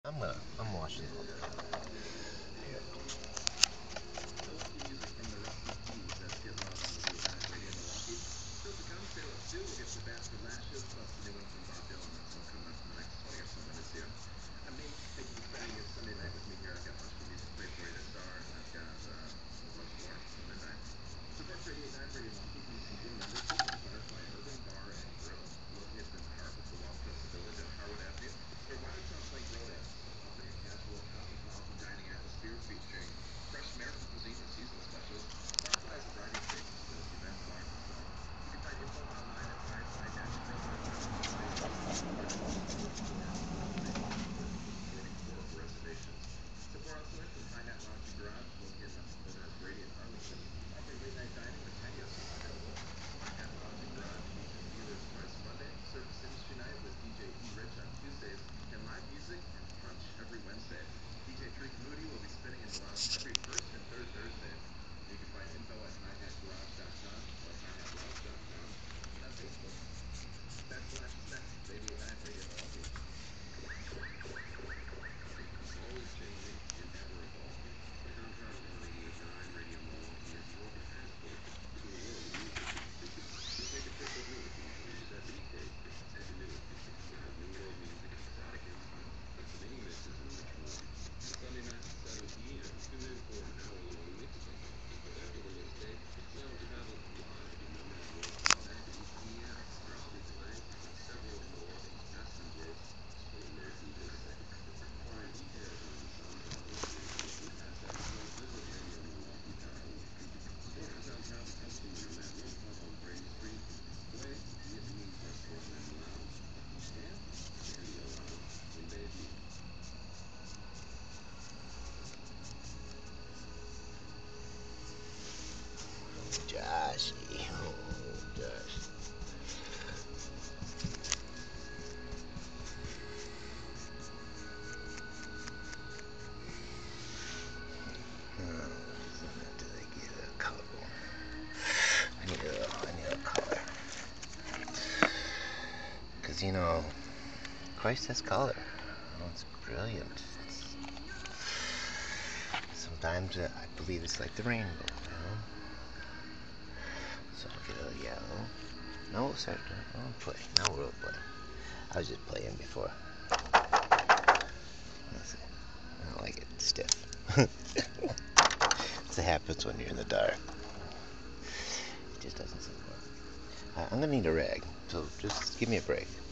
I'm watching all that. Here. Joshy. Oh, Josh. Did I get a color? I need a color. Because, you know, Christ has color. Oh, it's brilliant. Sometimes I believe it's like the rainbow, you know? So I'll get a yellow. No, we'll start. I'll play. Now we'll play. I was just playing before. Let's see. I don't like it. It's stiff. That's what happens when you're in the dark. It just doesn't seem good. I'm gonna need a rag, so just give me a break.